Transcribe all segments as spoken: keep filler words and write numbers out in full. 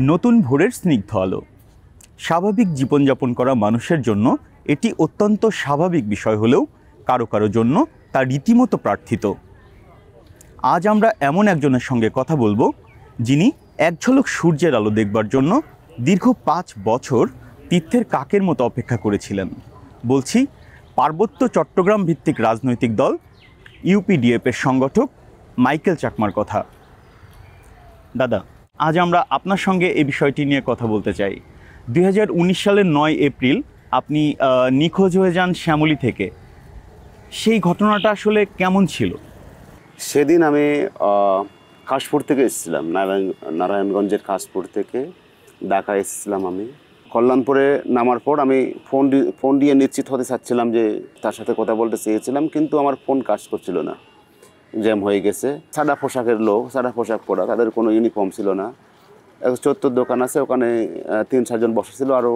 নতুন ভোরের স্নিগ্ধ আলো। স্বাভাবিক জীবনযাপন করা মানুষের জন্য এটি অত্যন্ত স্বাভাবিক বিষয় হলেও কারো কারো জন্য তা রীতিমতো প্রার্থিত। আজ আমরা এমন একজনের সঙ্গে কথা বলবো যিনি এক ঝলক সূর্যের আলো দেখবার জন্য দীর্ঘ পাঁচ বছর তীর্থের কাকের মতো অপেক্ষা করেছিলেন। বলছি পার্বত্য চট্টগ্রাম ভিত্তিক রাজনৈতিক দল ইউপিডিএফের সংগঠক মাইকেল চাকমার কথা। দাদা, আজ আমরা আপনার সঙ্গে এই বিষয়টি নিয়ে কথা বলতে চাই। দুই হাজার উনিশ সালের নয় এপ্রিল আপনি নিখোঁজ হয়ে যান শ্যামলী থেকে। সেই ঘটনাটা আসলে কেমন ছিল? সেদিন আমি কাশপুর থেকে এসেছিলাম, নারায়ণ নারায়ণগঞ্জের কাশপুর থেকে ঢাকা এসেছিলাম। আমি কল্যাণপুরে নামার পর আমি ফোন ফোন দিয়ে নিশ্চিত হতে চাচ্ছিলাম যে তার সাথে কথা বলতে চেয়েছিলাম, কিন্তু আমার ফোন কাজ করছিল না, জ্যাম হয়ে গেছে। সাদা পোশাকের লোক, সাদা পোশাক পরা, তাদের কোনো ইউনিফর্ম ছিল না। এক চত্বর দোকান আছে, ওখানে তিন চারজন বসেছিল, আরও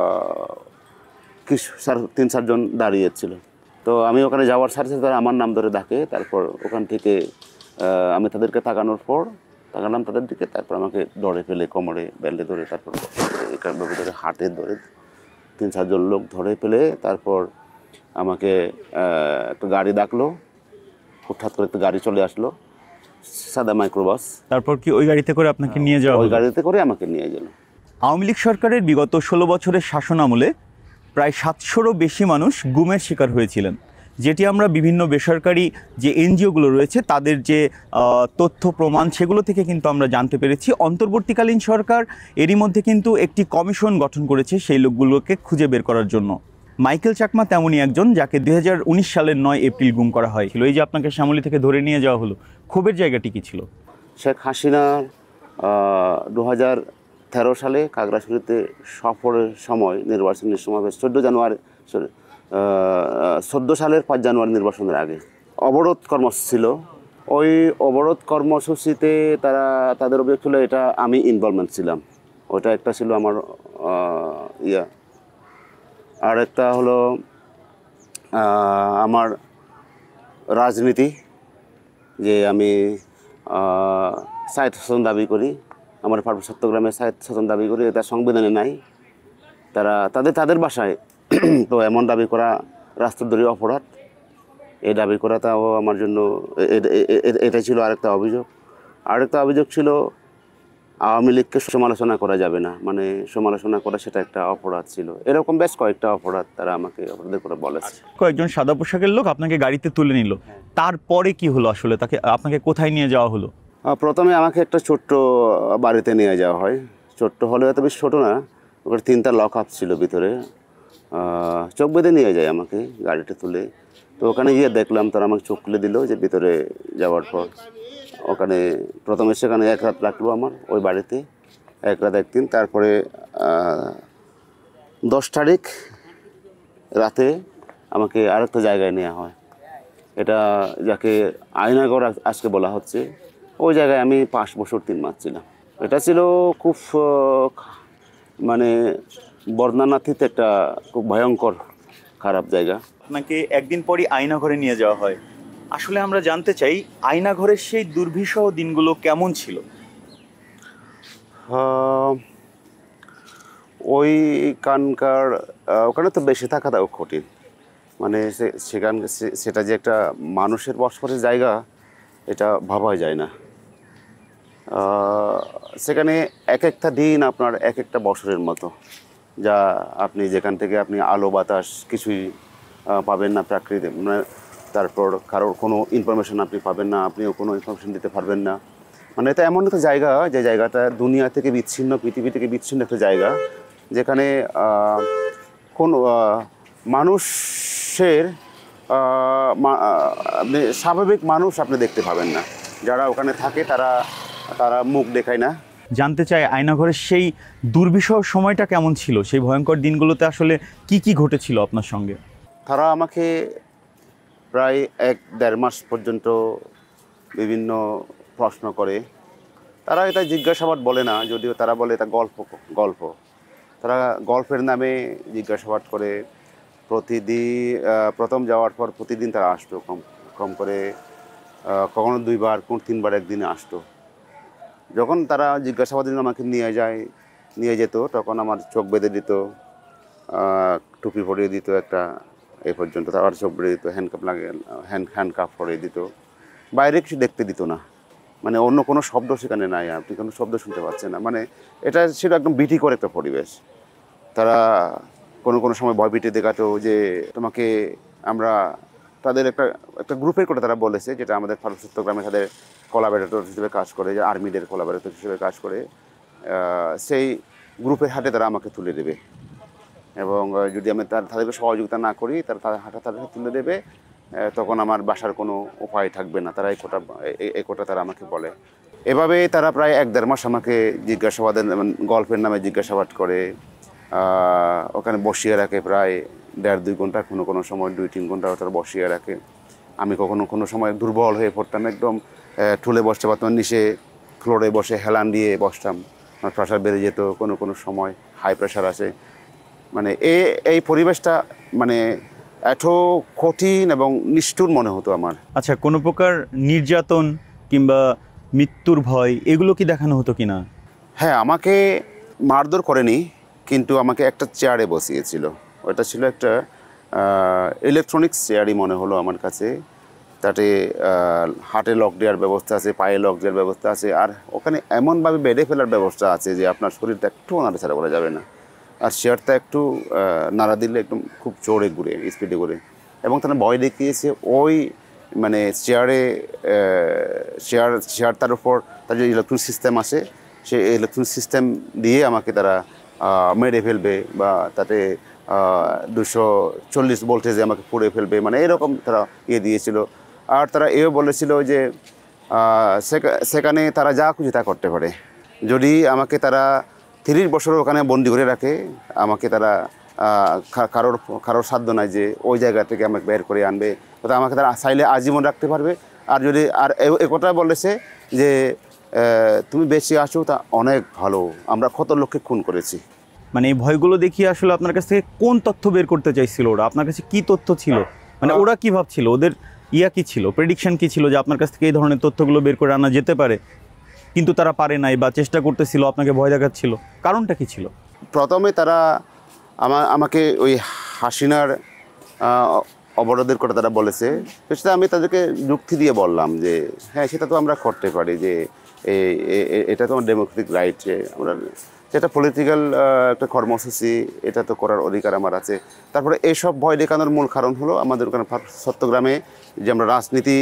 কিছু তিন চারজন দাঁড়িয়েছিল। তো আমি ওখানে যাওয়ার সাথে সাথে তারা আমার নাম ধরে ডাকে। তারপর ওখান থেকে আমি তাদেরকে তাকানোর পর তাকালাম তাদের দিকে, তারপর আমাকে ধরে ফেলে কোমরে বেল্টে ধরে, তারপর এখানভাবে ধরে হাটে ধরে তিন চারজন লোক ধরে ফেলে তারপর আমাকে একটা গাড়ি ডাকলো। হঠাৎ করে একটা গাড়ি চলে আসলো, সাদা মাইক্রোবাস। তারপর কি ওই গাড়িতে করে আপনাকে নিয়ে যাওয়া? ওই গাড়িতে করে আমাকে নিয়ে গেল। আওয়ামী লীগ সরকারের বিগত ষোলো বছরের শাসন আমলে প্রায় সাতশোরও বেশি মানুষ গুমের শিকার হয়েছিলেন, যেটি আমরা বিভিন্ন বেসরকারি যে এনজিওগুলো রয়েছে তাদের যে তথ্য প্রমাণ সেগুলো থেকে কিন্তু আমরা জানতে পেরেছি। অন্তর্বর্তীকালীন সরকার এরই মধ্যে কিন্তু একটি কমিশন গঠন করেছে সেই লোকগুলোকে খুঁজে বের করার জন্য। মাইকেল চাকমা তেমনই একজন, যাকে দুই হাজার উনিশ সালের নয় এপ্রিল গুম করা হয়েছিল। এই যে আপনাকে শ্যামলী থেকে ধরে নিয়ে যাওয়া হলো, ক্ষোভের জায়গাটি কী ছিল? শেখ হাসিনার দু হাজার তেরো সালে খাগড়াছড়িতে সফরের সময়, নির্বাচনের সমাবেশ চোদ্দো জানুয়ারি সরি চোদ্দো সালের পাঁচ জানুয়ারি নির্বাচনের আগে অবরোধ কর্মসূচি ছিল। ওই অবরোধ কর্মসূচিতে তারা তাদের অভিযোগ ছিল এটা আমি ইনভলভমেন্ট ছিলাম। ওইটা একটা ছিল আমার ইয়া। আর একটা হলো আমার রাজনীতি, যে আমি স্বায়ত্ত শাসন দাবি করি, আমার পার্বত্য চট্টগ্রামে স্বায়ত্ত শাসন দাবি করি, এটা সংবিধানে নাই। তারা তাদের তাদের ভাষায় তো এমন দাবি করা রাষ্ট্রদ্রোহী অপরাধ। এই দাবি করাটাও আমার জন্য এটাই ছিল আরেকটা অভিযোগ। আরেকটা অভিযোগ ছিল আওয়ামী লীগকে সমালোচনা করা যাবে না, মানে সমালোচনা করা সেটা একটা অপরাধ ছিল। এরকম বেশ কয়েকটা অপরাধ তারা আমাকে অপরাধের করে বলেছে। কয়েকজন সাদা পোশাকের লোক আপনাকে গাড়িতে তুলে নিল, তারপরে কি হলো আসলে? তাকে আপনাকে কোথায় নিয়ে যাওয়া হলো? প্রথমে আমাকে একটা ছোট্ট বাড়িতে নিয়ে যাওয়া হয়। ছোট্ট হলেও এত বেশি ছোটো না, ওখানে তিনটা লক আপ ছিল ভিতরে। চোখ বেঁধে নিয়ে যায় আমাকে গাড়িটা তুলে। তো ওখানে গিয়ে দেখলাম তারা আমাকে চোখ খুলে দিল, যে ভিতরে যাওয়ার পর ওখানে প্রথমে সেখানে এক রাত রাখলো আমার ওই বাড়িতে, এক রাত একদিন। তারপরে দশ তারিখ রাতে আমাকে আরেকটা জায়গায় নেওয়া হয়, এটা যাকে আয়নাগর আজকে বলা হচ্ছে। ওই জায়গায় আমি পাঁচ বছর তিন মাস ছিলাম। এটা ছিল খুব মানে বর্ণনাতীত একটা খুব ভয়ঙ্কর খারাপ জায়গা। আপনাকে একদিন পরই আয়নাঘরে নিয়ে যাওয়া হয়। আসলে আমরা জানতে চাই আয়নাঘরের সেই দুর্বিষহ দিনগুলো কেমন ছিল? ওইখানকার ওখানে তো বেশি থাকাটাও কঠিন, মানে সেখান সেটা যে একটা মানুষের বসবাসের জায়গা এটা ভাবা যায় না। সেখানে এক একটা দিন আপনার এক একটা বছরের মতো, যা আপনি যেখান থেকে আপনি আলো বাতাস কিছুই পাবেন না, প্রাকৃতিক মানে তারপর কারোর কোনো ইনফরমেশন আপনি পাবেন না, আপনিও কোনো ইনফরমেশন দিতে পারবেন না। মানে এটা এমন একটা জায়গা যে জায়গাটা দুনিয়া থেকে বিচ্ছিন্ন, পৃথিবী থেকে বিচ্ছিন্ন একটা জায়গা, যেখানে কোন মানুষের আপনি স্বাভাবিক মানুষ আপনি দেখতে পাবেন না। যারা ওখানে থাকে তারা তারা মুখ দেখায় না। জানতে চাই আয়নাঘরের সেই দুর্বিষহ সময়টা কেমন ছিল? সেই ভয়ঙ্কর দিনগুলোতে আসলে কি কি ঘটেছিল আপনার সঙ্গে? তারা আমাকে প্রায় এক দেড় মাস পর্যন্ত বিভিন্ন প্রশ্ন করে। তারা এটা জিজ্ঞাসাবাদ বলে না, যদিও তারা বলে এটা গল্প গল্প তারা গল্পের নামে জিজ্ঞাসাবাদ করে। প্রতিদিন প্রথম যাওয়ার পর প্রতিদিন তারা আসতো, কম কম করে কখনো দুইবার, কোন তিনবার একদিনে আসতো। যখন তারা জিজ্ঞাসাবাদের জন্য আমাকে নিয়ে যায়, নিয়ে যেত তখন আমার চোখ বেঁধে দিত, আহ, টুপি পরিয়ে দিত একটা এই পর্যন্ত, তারপর চোখ বেঁধে দিত, হ্যান্ডকাপ লাগিয়ে হ্যান্ড হ্যান্ডকাপ পরিয়ে দিত, বাইরে কিছু দেখতে দিত না, মানে অন্য কোনো শব্দ সেখানে নাই, আপনি কোনো শব্দ শুনতে পাচ্ছেন না, মানে এটা ছিল একদম ভীতিকর একটা পরিবেশ। তারা কোনো কোনো সময় ভয়ভীতি দেখাতো যে তোমাকে আমরা, তাদের একটা একটা গ্রুপের করে তারা বলেছে, যেটা আমাদের ফারুক চট্টগ্রামে তাদের কোলাবরেটর হিসেবে কাজ করে, যে আর্মিদের কোলাবরেটর হিসেবে কাজ করে, সেই গ্রুপের হাতে তারা আমাকে তুলে দেবে, এবং যদি আমি তার তাদেরকে সহযোগিতা না করি তারা তাদের হাতে তাদেরকে তুলে দেবে, তখন আমার বাসার কোনো উপায় থাকবে না, তারা এই কোটা এই কোটা তারা আমাকে বলে। এভাবে তারা প্রায় এক দেড় মাস আমাকে জিজ্ঞাসাবাদের গল্পের নামে জিজ্ঞাসাবাদ করে, ওখানে বসিয়ে রাখে প্রায় দেড় দুই ঘন্টা, কোনো কোনো সময় দুই তিন ঘন্টা তারা বসিয়ে রাখে। আমি কখনো কোনো সময় দুর্বল হয়ে পড়তাম, একদম ঠুলে বসতে পারতাম, নিচে ফ্লোরে বসে হেলান দিয়ে বসতাম, আমার প্রেশার বেড়ে যেত, কোনো কোনো সময় হাই প্রেশার আসে। মানে এই এই পরিবেশটা মানে এত কঠিন এবং নিষ্ঠুর মনে হতো আমার। আচ্ছা, কোনো প্রকার নির্যাতন কিংবা মৃত্যুর ভয় এগুলো কি দেখানো হতো কিনা? হ্যাঁ, আমাকে মারধর করেনি, কিন্তু আমাকে একটা চেয়ারে বসিয়েছিল, ওটা ছিল একটা ইলেকট্রনিক্স চেয়ারই মনে হলো আমার কাছে, তাতে হাতে লক দেওয়ার ব্যবস্থা আছে, পায়ে লক দেওয়ার ব্যবস্থা আছে, আর ওখানে এমনভাবে বেঁধে ফেলার ব্যবস্থা আছে যে আপনার শরীরটা একটু নাড়াচাড়া করা যাবে না, আর চেয়ারটা একটু নাড়া দিলে একদম খুব জোরে ঘুরে, স্পিডে ঘুরে, এবং তারা ভয় দেখিয়েছে ওই মানে চেয়ারে চেয়ার চেয়ারটার উপর তার যে ইলেকট্রনিক সিস্টেম আছে, সেই ইলেকট্রনিক সিস্টেম দিয়ে আমাকে তারা মেরে ফেলবে, বা তাতে দুশো চল্লিশ ভোল্টেজে আমাকে পুড়ে ফেলবে, মানে এরকম তারা ইয়ে দিয়েছিল। আর তারা এও বলেছিল যে সেখানে তারা যা খুশি তা করতে পারে, যদি আমাকে তারা তিরিশ বছর ওখানে বন্দি করে রাখে, আমাকে তারা কারোর কারোর সাধ্য নাই যে ওই জায়গা থেকে আমাকে বের করে আনবে, তো আমাকে তারা চাইলে আজীবন রাখতে পারবে। আর যদি আর এ কথা বলেছে যে তুমি বেঁচে আসো তা অনেক ভালো, আমরা কত লোককে খুন করেছি। মানে এই ভয়গুলো দেখিয়ে আসলে আপনার কাছ থেকে কোন তথ্য বের করতে চাইছিল ওরা? আপনার কাছে কি তথ্য ছিল, মানে ওরা কি ভাবছিল, ওদের ইয়া কি ছিল, প্রেডিকশন কি ছিল যে আপনার কাছ থেকে এই ধরনের তথ্যগুলো বের করে আনা যেতে পারে, কিন্তু তারা পারে নাই বা চেষ্টা করতেছিল, আপনাকে ভয় দেখাচ্ছিল, কারণটা কি ছিল? প্রথমে তারা আমা- আমাকে ওই হাসিনার অবরোধের কথা তারা বলেছে, সেটা আমি তাদেরকে যুক্তি দিয়ে বললাম যে হ্যাঁ, সেটা তো আমরা করতে পারি, যে এটা তো আমার ডেমোক্রেটিক রাইট, যে আমরা সেটা পলিটিক্যাল একটা কর্মসূচি, এটা তো করার অধিকার আমার আছে। তারপরে এইসব ভয় দেখানোর মূল কারণ হলো আমাদের ওখানে চট্টগ্রামে যে আমরা রাজনীতি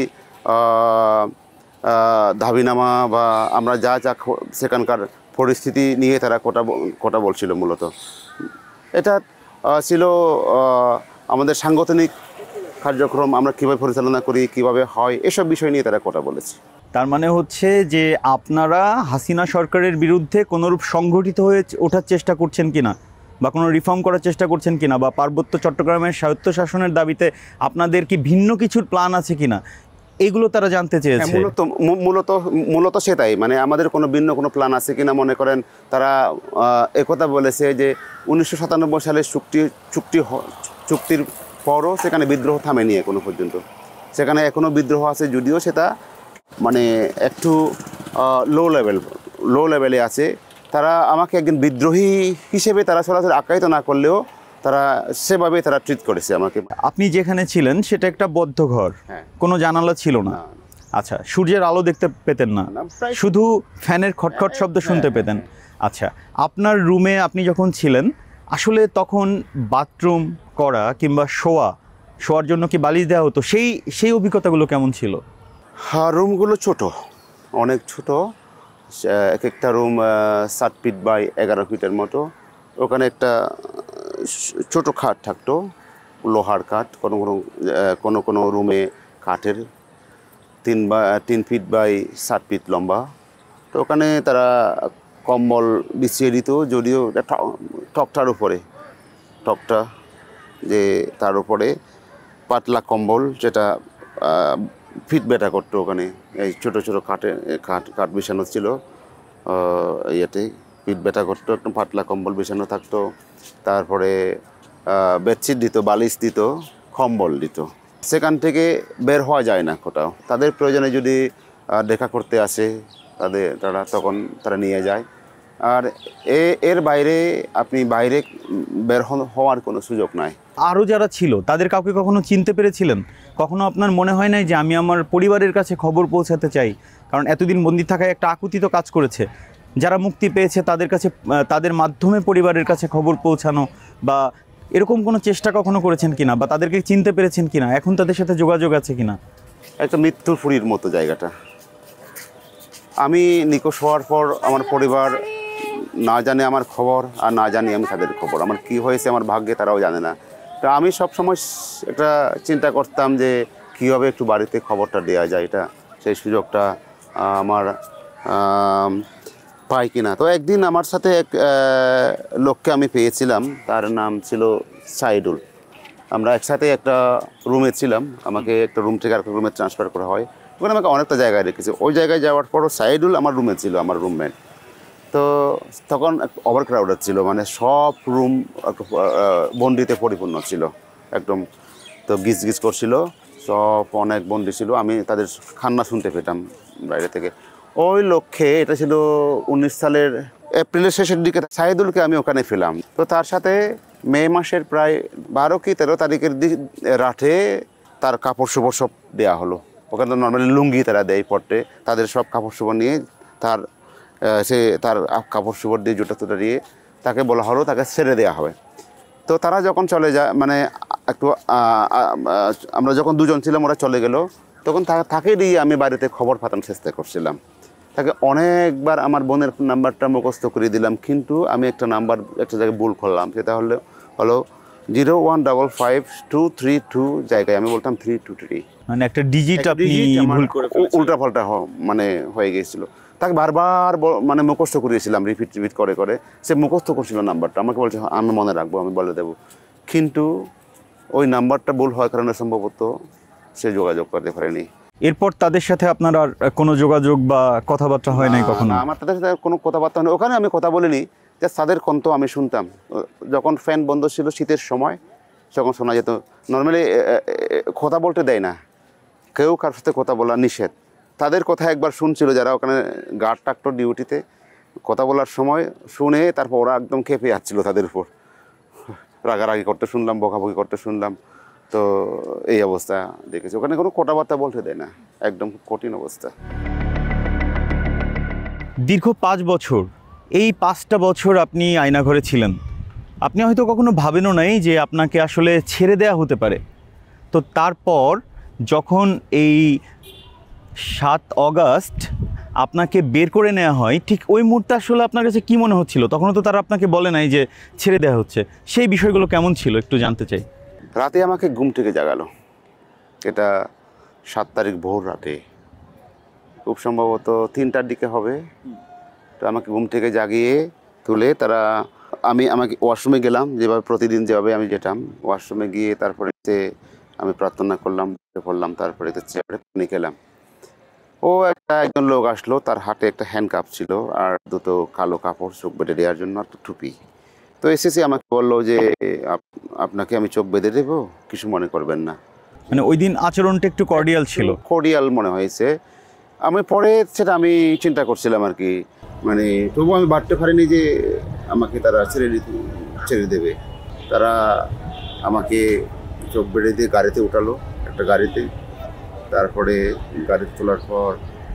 দাবিনামা বা আমরা যা যা সেখানকার পরিস্থিতি নিয়ে তারা কথা কথা বলছিল, মূলত এটা ছিল আমাদের সাংগঠনিক কার্যক্রম আমরা কীভাবে পরিচালনা করি, কিভাবে হয়, এসব বিষয় নিয়ে তারা কথা বলেছে। তার মানে হচ্ছে যে আপনারা হাসিনা সরকারের বিরুদ্ধে কোনোরূপ সংগঠিত হয়ে ওঠার চেষ্টা করছেন কিনা, বা কোনো রিফর্ম করার চেষ্টা করছেন কিনা, বা পার্বত্য চট্টগ্রামের স্বায়ত্তশাসনের দাবিতে আপনাদের কি ভিন্ন কিছুর প্ল্যান আছে কিনা, এগুলো তারা জানতে চেয়েছে। মূলত মূলত মূলত সেটাই, মানে আমাদের কোনো ভিন্ন কোনো প্ল্যান আছে কিনা। মনে করেন তারা একথা বলেছে যে উনিশশো সাতানব্বই সালের চুক্তি চুক্তি চুক্তির পরও সেখানে বিদ্রোহ থামেনি এখনো পর্যন্ত, সেখানে এখনও বিদ্রোহ আছে, যদিও সেটা মানে একটু লো লেভেল লো লেভেলে আছে। তারা আমাকে একজন বিদ্রোহী হিসেবে তারা সরাসরি আখ্যায়িত না করলেও তারা সেভাবে তারা ট্রিট করেছে আমাকে। আপনি যেখানে ছিলেন সেটা একটা বদ্ধ ঘর, হ্যাঁ, কোনো জানালা ছিল না। আচ্ছা, সূর্যের আলো দেখতে পেতেন না, শুধু ফ্যানের খটখট শব্দ শুনতে পেতেন। আচ্ছা, আপনার রুমে আপনি যখন ছিলেন আসলে তখন বাথরুম করা কিংবা শোয়া শোয়ার জন্য কি বালিশ দেওয়া হতো, সেই সেই অভিজ্ঞতাগুলো কেমন ছিল? হ্যাঁ, রুমগুলো ছোট, অনেক ছোট, এক একটা রুম সাত ফিট বাই এগারো ফিটের মতো। ওখানে একটা ছোট খাট থাকতো, লোহার কাঠ, কোনো কোনো কোনো কোনো রুমে কাঠের, তিন বা তিন ফিট বাই সাত ফিট লম্বা। তো ওখানে তারা কম্বল বিছিয়ে দিত, যদিও টকটার উপরে টকটা যে তার উপরে পাতলা কম্বল, যেটা ফিট বেটা করতো। ওখানে এই ছোটো ছোটো কাঠে কাঠ কাঠ বিছানো ছিল, ইয়েতে ফিট বেটা করতো, একদম পাতলা কম্বল বিছানো থাকতো। তারপরে বেডশিট দিত, বালিশ দিত, কম্বল দিত। সেখান থেকে বের হওয়া যায় না কোথাও। তাদের প্রয়োজনে যদি দেখা করতে আসে তাদের তারা তখন তারা নিয়ে যায়, আর এ এর বাইরে আপনি বাইরে বের হওয়ার কোনো সুযোগ নাই। আরও যারা ছিল তাদের কাউকে কখনো চিনতে পেরেছিলেন? কখনো আপনার মনে হয় নাই যে আমি আমার পরিবারের কাছে খবর পৌঁছাতে চাই? কারণ এতদিন বন্দি থাকায় একটা আকুতি তো কাজ করেছে। যারা মুক্তি পেয়েছে তাদের কাছে, তাদের মাধ্যমে পরিবারের কাছে খবর পৌঁছানো বা এরকম কোনো চেষ্টা কখনো করেছেন কিনা, বা তাদেরকে চিনতে পেরেছেন কিনা, এখন তাদের সাথে যোগাযোগ আছে কিনা? একটা মৃত্যুর ফুরির মতো জায়গাটা। আমি নিখোঁজ হওয়ার পর আমার পরিবার না জানে আমার খবর, আর না জানি আমি তাদের খবর। আমার কি হয়েছে আমার ভাগ্যে তারাও জানে না। তো আমি সবসময় একটা চিন্তা করতাম যে কীভাবে একটু বাড়িতে খবরটা দেওয়া যায়, এটা সেই সুযোগটা আমার পাই কিনা। তো একদিন আমার সাথে এক লোককে আমি পেয়েছিলাম, তার নাম ছিল সাইদুল। আমরা একসাথে একটা রুমে ছিলাম, আমাকে একটা রুম থেকে আরেকটা রুমে ট্রান্সফার করা হয়। ওখানে আমাকে অনেকটা জায়গায় রেখেছে। ওই জায়গায় যাওয়ার পরও সাইদুল আমার রুমে ছিল, আমার রুমমেট। তো তখন ওভার ক্রাউডেড ছিল, মানে সব রুম বন্দিতে পরিপূর্ণ ছিল একদম। তো গিজ গিজ করছিল, সব অনেক বন্দি ছিল। আমি তাদের কান্না শুনতে পেতাম বাইরে থেকে। ওই লক্ষ্যে, এটা ছিল উনিশ সালের এপ্রিলের শেষের দিকে, সাইদুলকে আমি ওখানে পেলাম। তো তার সাথে মে মাসের প্রায় বারো কি তেরো তারিখের দিক রাতে তার কাপড় চোপড় সব দেওয়া হলো। ওখানে তো নর্মালি লুঙ্গি তারা দেয় পড়তে, তাদের সব কাপড় চোপড় নিয়ে তার সে তার কাপড় চোপড় দিয়ে জুতা টুটা দিয়ে তাকে বলা হলো তাকে ছেড়ে দেওয়া হবে। তো তারা যখন চলে যায়, মানে একটু আমরা যখন দুজন ছিলাম ওরা চলে গেল, তখন তাকে দিয়ে আমি বাড়িতে খবর পাঠানোর চেষ্টা করছিলাম। তাকে অনেকবার আমার বোনের নাম্বারটা মুখস্থ করে দিলাম, কিন্তু আমি একটা নাম্বার একটা জায়গায় ভুল করলাম। সেটা হলো হলো zero one double five two three two জায়গায় আমি বলতাম থ্রি টু থ্রি, মানে একটা ডিজিট আপনি ভুল করে উল্টা পাল্টা মানে হয়ে গিয়েছিল। তাকে বারবার মানে মুখস্থ করিয়েছিলাম, রিপিট রিপিট করে করে। সে মুখস্থ করছিল নাম্বারটা, আমাকে বলছে আমি মনে রাখবো, আমি বলে দেবো। কিন্তু ওই নাম্বারটা ভুল হওয়ার কারণে সম্ভবত সে যোগাযোগ করতে পারেনি। এরপর তাদের সাথে আপনার আর কোনো যোগাযোগ বা কথাবার্তা হয় নাই কখনো? আমার তাদের সাথে কোনো কথাবার্তা হয়নি। ওখানে আমি কথা বলিনি, যে তাদের কণ্ঠ আমি শুনতাম। যখন ফ্যান বন্ধ ছিল শীতের সময়, যখন শোনা যেত। নর্মালি কথা বলতে দেয় না, কেউ কার সাথে কথা বলা নিষেধ। তাদের কথা একবার শুনছিল যারা ওখানে গার্ড থাকতো ডিউটিতে, কথা বলার সময় শুনে তারপর ওরা একদম খেপে যাচ্ছিল তাদের উপর, রাগারাগি করতে শুনলাম, বকাবকি করতে শুনলাম। তো এই অবস্থা দেখেছি। ওখানে কোনো কথাবার্তা বলতে দেয় না, একদম কঠিন অবস্থা। দীর্ঘ পাঁচ বছর, এই পাঁচটা বছর আপনি আয়নাঘরে ছিলেন। আপনি হয়তো কখনো ভাবেনও নাই যে আপনাকে আসলে ছেড়ে দেয়া হতে পারে। তো তারপর যখন এই সাত অগাস্ট আপনাকে বের করে নেওয়া হয়, ঠিক ওই মুহূর্তে আসলে আপনার কাছে কী মনে হচ্ছিল? তখনও তো তারা আপনাকে বলে নাই যে ছেড়ে দেওয়া হচ্ছে। সেই বিষয়গুলো কেমন ছিল একটু জানতে চাই। রাতে আমাকে ঘুম থেকে জাগালো, এটা সাত তারিখ ভোর রাতে, খুব সম্ভবত তিনটার দিকে হবে। তো আমাকে ঘুম থেকে জাগিয়ে তুলে তারা, আমি আমাকে ওয়াশরুমে গেলাম, যেভাবে প্রতিদিন যেভাবে আমি যেতাম। ওয়াশরুমে গিয়ে তারপরে আমি প্রার্থনা করলাম, পড়লাম, তারপরে চেয়ারে পানি খেলাম। ও একটা একজন লোক আসলো, তার হাতে একটা হ্যান্ড কাপ ছিল আর দুটো কালো কাপড় চোখ বেঁধে দেওয়ার জন্য একটা টুপি। তো এসেছি, আমাকে বললো যে আপনাকে আমি চোখ বেঁধে দেবো, কিছু মনে করবেন না। মানে ওই দিন আচরণটা একটু কর্ডিয়াল ছিল, কর্ডিয়াল মনে হয়েছে। আমি পরে সেটা আমি চিন্তা করছিলাম আর কি, মানে তবুও আমি বাড়তে পারিনি যে আমাকে তারা ছেড়ে দিতে ছেড়ে দেবে। তারা আমাকে চোখ বেঁধে দিয়ে গাড়িতে উঠালো, একটা গাড়িতে। তারপরে গাড়িতে তোলার পর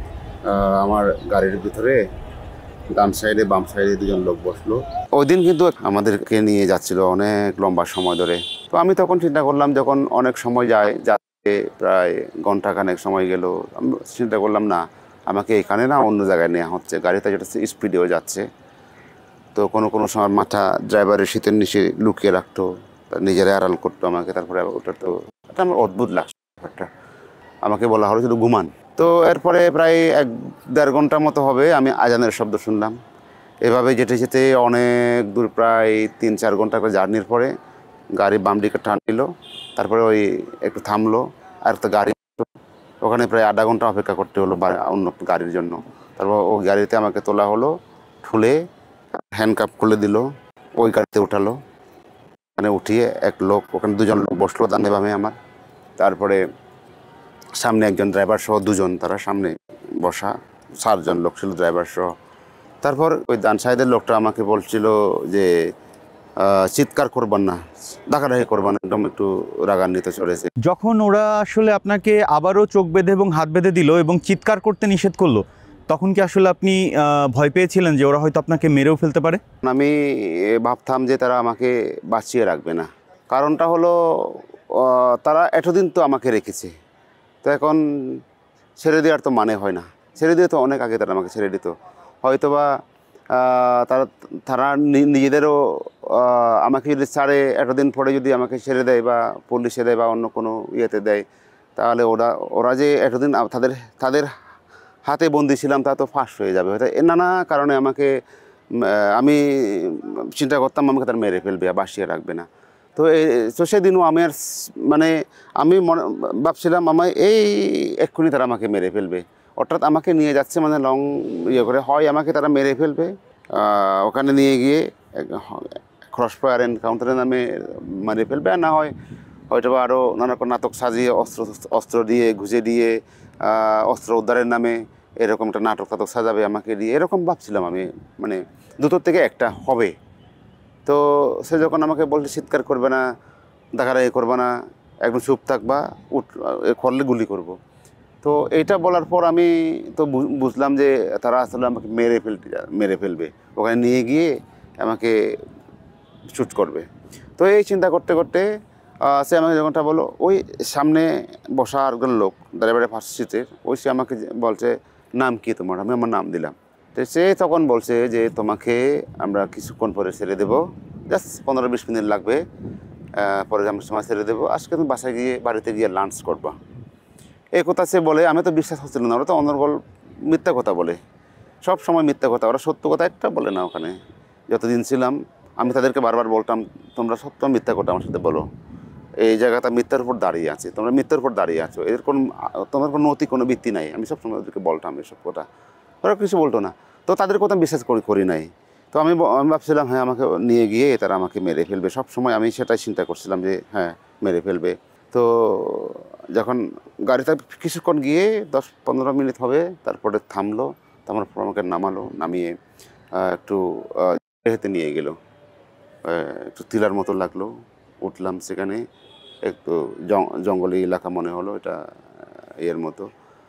আমার গাড়ির ভিতরে ডান সাইডে বাম সাইডে দুজন লোক বসলো। ওই দিন কিন্তু আমাদেরকে নিয়ে যাচ্ছিল অনেক লম্বা সময় ধরে। তো আমি তখন চিন্তা করলাম, যখন অনেক সময় যায়, যাতে প্রায় ঘন্টাখানেক সময় গেল, আমি চিন্তা করলাম না, আমাকে এখানে না অন্য জায়গায় নেওয়া হচ্ছে। গাড়িটা যেটা স্পিডেও যাচ্ছে। তো কোনো কোনো সময় মাথা ড্রাইভারের শীতের নিচে লুকিয়ে রাখতো, নিজেরা আড়াল করতো আমাকে। তারপরে ওটা তো এটা আমার অদ্ভুত লাগছে ব্যাপারটা। আমাকে বলা হলো শুধু ঘুমান। তো এরপরে প্রায় এক দেড় ঘন্টার মতো হবে আমি আজানের শব্দ শুনলাম। এভাবে যেতে যেতে অনেক দূর, প্রায় তিন চার ঘন্টা করে জার্নির পরে গাড়ি বাম দিকে টান নিল। তারপরে ওই একটু থামলো, আর একটা গাড়ি, ওখানে প্রায় আধা ঘন্টা অপেক্ষা করতে হলো অন্য গাড়ির জন্য। তারপর ওই গাড়িতে আমাকে তোলা হলো, ঠুলে হ্যান্ডকাপ খুলে দিল, ওই গাড়িতে উঠালো। ওখানে উঠিয়ে এক লোক, ওখানে দুজন লোক বসলো ডানে বামে আমার। তারপরে সামনে একজন ড্রাইভার সহ দুজন, তারা সামনে বসা, চারজন লোক ছিল ড্রাইভার সহ। তারপর ওই দান সাহেদের লোকটা আমাকে বলছিল যে চিৎকার করবেন না, ডাকাডাকি করবেন না, একদম একটু রাগান্বিত চলেছে। যখন ওরা আসলে আপনাকে আবারও চোখ বেঁধে এবং হাত বেঁধে দিল এবং চিৎকার করতে নিষেধ করলো, তখন কি আসলে আপনি ভয় পেয়েছিলেন যে ওরা হয়তো আপনাকে মেরেও ফেলতে পারে? আমি ভাবতাম যে তারা আমাকে বাঁচিয়ে রাখবে না। কারণটা হলো তারা এতদিন তো আমাকে রেখেছে, তো এখন ছেড়ে দেওয়ার তো মানে হয় না। ছেড়ে দিয়ে তো অনেক আগে তারা আমাকে ছেড়ে দিত। হয়তোবা তারা তারা নিজেদেরও আমাকে যদি ছাড়ে, এতদিন পরে যদি আমাকে ছেড়ে দেয় বা পুলিশে দেয় বা অন্য কোনো ইয়েতে দেয়, তাহলে ওরা ওরা যে এতদিন তাদের তাদের হাতে বন্দি ছিলাম তা তো ফাঁস হয়ে যাবে। হয়তো এ নানা কারণে আমাকে আমি চিন্তা করতাম আমাকে তারা মেরে ফেলবে, বাঁচিয়ে রাখবে না। তো এই তো সেদিনও আমি আর মানে আমি মনে ভাবছিলাম আমার এই এক্ষুনি তারা আমাকে মেরে ফেলবে, অর্থাৎ আমাকে নিয়ে যাচ্ছে মানে লং ইয়ে করে, হয় আমাকে তারা মেরে ফেলবে ওখানে নিয়ে গিয়ে ক্রস ফায়ার এনকাউন্টারের নামে মেরে ফেলবে, আর না হয় হয়তো বা আরও নানা রকম নাটক সাজিয়ে অস্ত্র অস্ত্র দিয়ে ঘুষে দিয়ে অস্ত্র উদ্ধারের নামে এরকম একটা নাটক টাটক সাজাবে আমাকে দিয়ে, এরকম ভাবছিলাম আমি, মানে দুটোর থেকে একটা হবে। তো সে যখন আমাকে বলছে চিৎকার করবে না, ডাকাডাকি করবে না, একদম চুপ থাকবা, উঠ করলে গুলি করব। তো এইটা বলার পর আমি তো বুঝলাম যে তারা আসলে আমাকে মেরে ফেলতে মেরে ফেলবে, ওখানে নিয়ে গিয়ে আমাকে শ্যুট করবে। তো এই চিন্তা করতে করতে সে আমাকে যখনটা বলো, ওই সামনে বসা আরেকজন লোক ড্রাইভারের ফার্স্ট সিটের, ওই সে আমাকে বলছে নাম কি তোমার? আমি আমার নাম দিলাম। তো সে তখন বলছে যে তোমাকে আমরা কিছুক্ষণ পরে ছেড়ে দেবো, জাস্ট পনেরো বিশ মিনিট লাগবে, পরে আমরা সময় ছেড়ে দেবো, আজকে তুমি বাসায় গিয়ে বাড়িতে গিয়ে লাঞ্চ করবা। এই কথা সে বলে আমি তো বিশ্বাস হচ্ছিল না, ওরা তো অনর্গল মিথ্যা কথা বলে, সব সময় মিথ্যা কথা, ওরা সত্য কথা একটা বলে না। ওখানে যতদিন ছিলাম আমি তাদেরকে বারবার বলতাম তোমরা সত্য মিথ্যা কথা আমার সাথে বলো, এই জায়গাটা মিথ্যার উপর দাঁড়িয়ে আছে, তোমরা মিথ্যার উপর দাঁড়িয়ে আছো, এর কোনো তোমার কোনো নৈতিক কোনো ভিত্তি নাই। আমি সব সময় ওদেরকে বলতাম এসব কথা, ওরা কিছু বলতো না। তো তাদের কথা বিশ্বাস করি করি নাই। তো আমি আমি ভাবছিলাম হ্যাঁ আমাকে নিয়ে গিয়ে তারা আমাকে মেরে ফেলবে, সব সময় আমি সেটাই চিন্তা করছিলাম যে হ্যাঁ মেরে ফেলবে। তো যখন গাড়িতে কিছুক্ষণ গিয়ে দশ পনেরো মিনিট হবে, তারপরে থামলো, থামার পর আমাকে নামালো, নামিয়ে একটু হেঁটে নিয়ে গেলো, একটু টিলার মতো লাগলো, উঠলাম সেখানে, একটু জঙ্গলি এলাকা মনে হলো এটা এর মতো।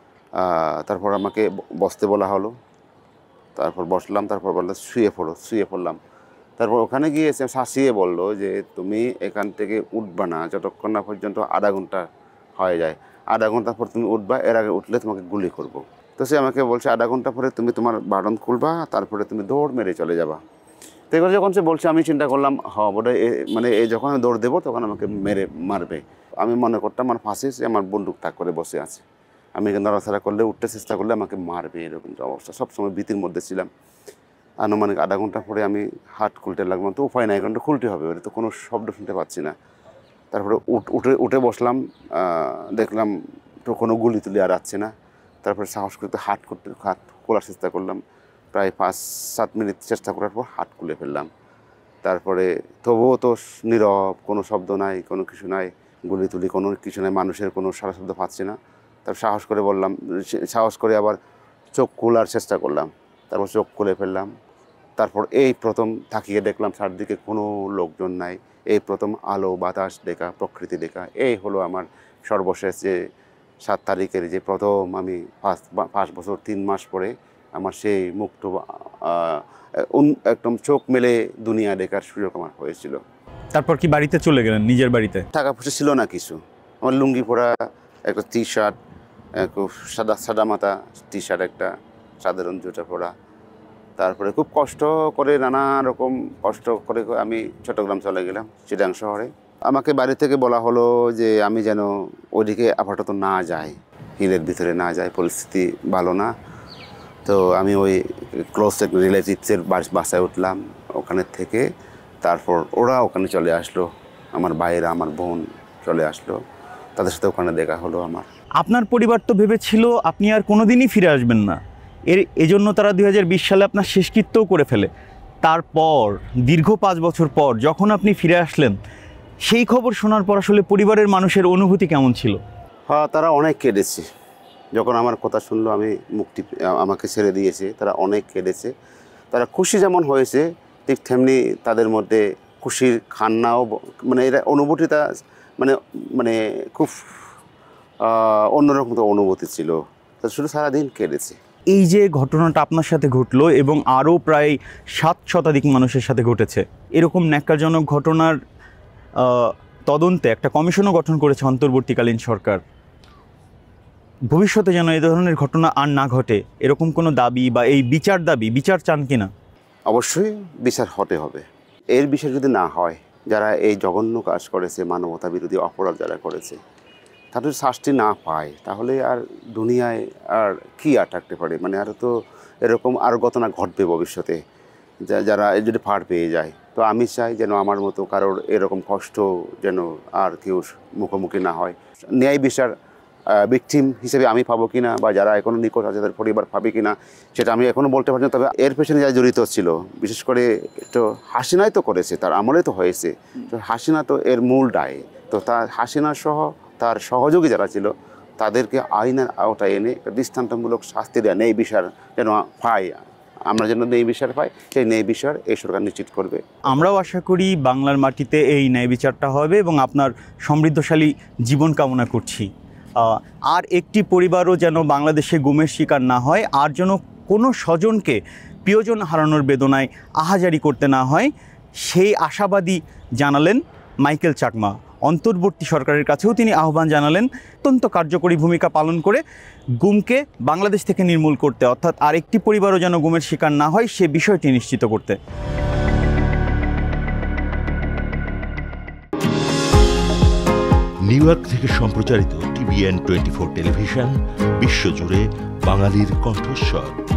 তারপর আমাকে বসতে বলা হলো, তারপর বসলাম, তারপর বললো শুয়ে পড়ো, শুয়ে পড়লাম। তারপর ওখানে গিয়ে এসে শাসিয়ে বললো যে তুমি এখান থেকে উঠবা না যতক্ষণ না পর্যন্ত আধা ঘন্টা হয়ে যায়, আধা ঘন্টা পর তুমি উঠবা, এর আগে উঠলে তোমাকে গুলি করব। তো সে আমাকে বলছে আধা ঘন্টা পরে তুমি তোমার বাটন খুলবা, তারপরে তুমি দৌড় মেরে চলে যাবা। তো এবার যখন সে বলছে আমি চিন্তা করলাম হ্যাঁ বোধ হয় মানে এই যখন আমি দৌড় দেবো তখন আমাকে মেরে মারবে। আমি মনে করতাম আমার ফাঁসি সে আমার বন্দুক তাক করে বসে আছে, আমি নড়াচড়া করলে উঠতে চেষ্টা করলে আমাকে মারবে, এরকম অবস্থা। সবসময় ভীতির মধ্যে ছিলাম। আনুমানিক আধা ঘন্টা পরে আমি হাট খুলতে লাগলাম, তো উপায় নাই, ঘন্টা খুলতে হবে, ওটা তো কোনো শব্দ শুনতে পাচ্ছি না। তারপরে উঠে উঠে বসলাম, দেখলাম তো কোনো গুলি তুলি আর আসছে না। তারপরে সাহস করতে হাট করতে হাত খোলার চেষ্টা করলাম, প্রায় পাঁচ সাত মিনিট চেষ্টা করার পর হাট খুলে ফেললাম। তারপরে তবুও তো নীরব, কোনো শব্দ নাই, কোনো কিছু নাই, গুলি তুলি কোনো কিছু নাই, মানুষের কোনো সারা শব্দ পাচ্ছি না। তারপর সাহস করে বললাম, সাহস করে আবার চোখ খোলার চেষ্টা করলাম, তারপর চোখ খুলে ফেললাম। তারপর এই প্রথম তাকিয়ে দেখলাম চারদিকে কোনো লোকজন নাই, এই প্রথম আলো বাতাস দেখা, প্রকৃতি দেখা। এই হলো আমার সর্বশেষ যে সাত তারিখের যে প্রথম আমি পাঁচ পাঁচ বছর তিন মাস পরে আমার সেই মুক্ত একদম চোখ মেলে দুনিয়া দেখার সুযোগ আমার হয়েছিল। তারপর কি বাড়িতে চলে গেলেন, নিজের বাড়িতে? টাকা পয়সা ছিল না কিছু, আমার লুঙ্গি পরা, একটা টি শার্ট, খুব সাদা সাদা মাথা টি শার্ট, একটা সাধারণ জুতা পরা। তারপরে খুব কষ্ট করে, নানা রকম কষ্ট করে আমি চট্টগ্রাম চলে গেলাম, চিটাং শহরে। আমাকে বাড়ি থেকে বলা হলো যে আমি যেন ওইদিকে আপাতত না যাই, হিলের ভিতরে না যাই, পরিস্থিতি ভালো না। তো আমি ওই ক্লোজ রিলেটিভসের বাসায় উঠলাম, ওখানে থেকে তারপর ওরা ওখানে চলে আসলো, আমার ভাইয়েরা, আমার বোন চলে আসলো, তাদের সাথে ওখানে দেখা হলো আমার। আপনার পরিবার তো ভেবেছিল আপনি আর কোনোদিনই ফিরে আসবেন না, এর এজন্য তারা দুই হাজার বিশ সালে আপনার শেষকৃত্যও করে ফেলে। তারপর দীর্ঘ পাঁচ বছর পর যখন আপনি ফিরে আসলেন, সেই খবর শোনার পর আসলে পরিবারের মানুষের অনুভূতি কেমন ছিল? হ্যাঁ, তারা অনেক কেঁদেছে। যখন আমার কথা শুনলো আমি মুক্তি আমাকে ছেড়ে দিয়েছে, তারা অনেক কেঁদেছে। তারা খুশি যেমন হয়েছে ঠিক তেমনি তাদের মধ্যে খুশির কান্নাও মানে এরা অনুভূতিটা মানে মানে খুব অন্যরকম তো অনুভূতি ছিল, তা শুধু সারাদিন কেটেছে। এই যে ঘটনাটা আপনার সাথে ঘটলো এবং আরও প্রায় সাত শতাধিক মানুষের সাথে ঘটেছে, এরকম ন্যাক্কারজনক ঘটনার তদন্তে একটা কমিশনও গঠন করেছে অন্তর্বর্তীকালীন সরকার। ভবিষ্যতে যেন এই ধরনের ঘটনা আর না ঘটে, এরকম কোনো দাবি বা এই বিচার দাবি বিচার চান কিনা? অবশ্যই বিচার হতে হবে। এর বিষয় যদি না হয়, যারা এই জঘন্য কাজ করেছে, মানবতা বিরোধী অপরাধ যারা করেছে, তাদের শাস্তি না পায় তাহলে আর দুনিয়ায় আর কি আর থাকতে পারে? মানে আর তো এরকম আরও ঘটনা ঘটবে ভবিষ্যতে, যারা যদি ফাড় পেয়ে যায়। তো আমি চাই যেন আমার মতো কারোর এরকম কষ্ট যেন আর কেউ মুখোমুখি না হয়। ন্যায় বিচার ভিকটিম হিসেবে আমি পাবো কিনা বা যারা এখনও নিকট আছে তাদের পরিবার পাবে কিনা সেটা আমি এখনও বলতে পারছি না। তবে এর পেছনে যারা জড়িত ছিল, বিশেষ করে তো হাসিনাই তো করেছে, তার আমলে তো হয়েছে, তো হাসিনা তো এর মূল দায়। তো তার হাসিনা সহ তার সহযোগী যারা ছিল তাদেরকে আইনের আওতায় এনে দৃষ্টান্তমূলক শাস্তি দেওয়া, ন্যায় বিচার যেন পাই, আমরা যেন ন্যায় বিচার পাই, সেই ন্যায় বিচার এই সরকার নিশ্চিত করবে। আমরাও আশা করি বাংলার মাটিতে এই ন্যায় বিচারটা হবে এবং আপনার সমৃদ্ধশালী জীবন কামনা করছি। আর একটি পরিবারও যেন বাংলাদেশে গুমের শিকার না হয়, আর যেন কোনো স্বজনকে প্রিয়জন হারানোর বেদনায় আহাজারি করতে না হয়, সেই আশাবাদী জানালেন মাইকেল চাকমা। অন্তর্বর্তী সরকারের কাছেও তিনি আহ্বান জানালেন অত্যন্ত কার্যকরী ভূমিকা পালন করে গুমকে বাংলাদেশ থেকে নির্মূল করতে, অর্থাৎ আরেকটি পরিবারও যেন গুমের শিকার না হয় সে বিষয়টি নিশ্চিত করতে। নিউ ইয়র্ক থেকে সম্প্রচারিত টিভিএন টোয়েন্টি ফোর টেলিভিশন, বিশ্বজুড়ে বাঙালির কণ্ঠস্বর।